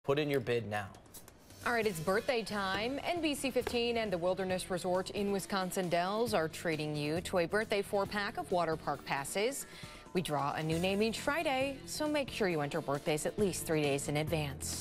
Put in your bid now. All right, it's birthday time. NBC 15 and the Wilderness Resort in Wisconsin Dells are treating you to a birthday 4-pack of water park passes. We draw a new name each Friday, so make sure you enter birthdays at least 3 days in advance.